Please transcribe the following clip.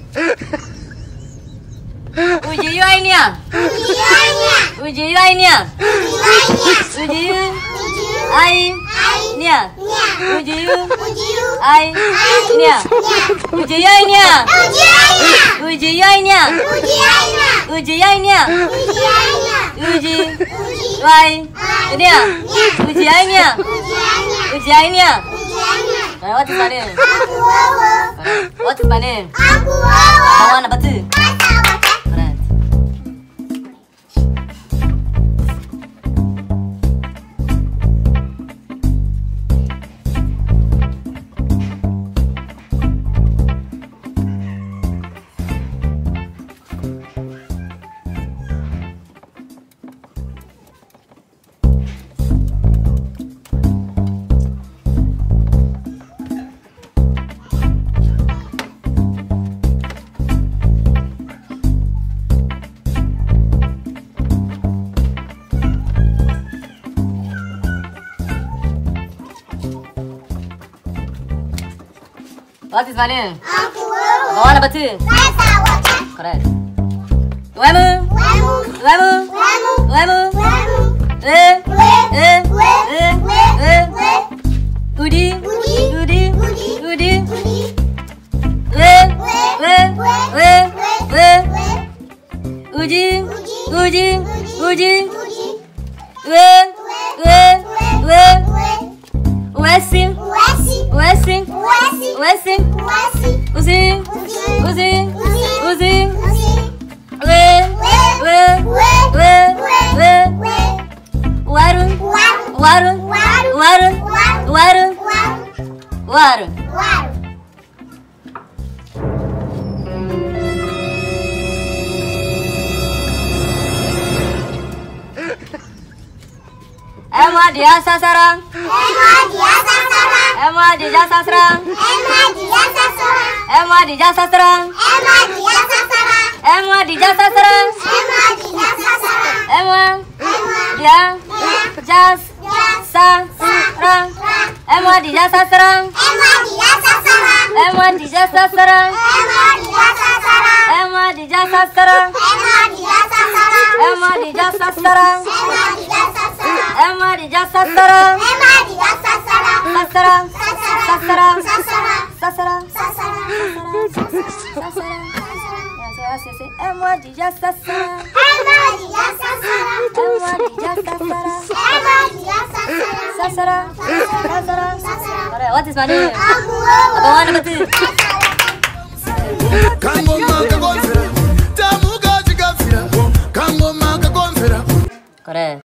Uji yoinya. Uji yoinya. Uji yu. Ai. Nia. Uji yu. Ai. Nia. Uji yoinya. Uji yoinya. Uji yoinya. Uji. Wai. Nia. Uji yoinya. Uji yoinya. What is my name? What is my name? Kawan apa tu? What is my name? Kawan apa tu? Correct. Wowo. Wowo. Wowo. Udi. Udi. Udi. Uji. Uji. Uji. Wessing. Wessing. Wessing. Uzing. Uzing. Uzing. Warung. Warung. Warung. Warung. Warung. Emma dia sasarang. Emma dia sasarang. Emma dia sasarang. Emma dia sasarang. Emma dia sasarang. Emma dia sasarang. Emma dia sasarang. Emma dia sasarang. Emma dia sasarang. Emma dia sasarang. Sasarang. Sasarang. Sasarang. Sasarang. Emma dia sasarang. Emma dia sasarang. Sasarang. Sasarang. What is my name? Kawan apa tu? Kango maka konfera. Tamu gaji gafira. Kango maka konfera. Correct.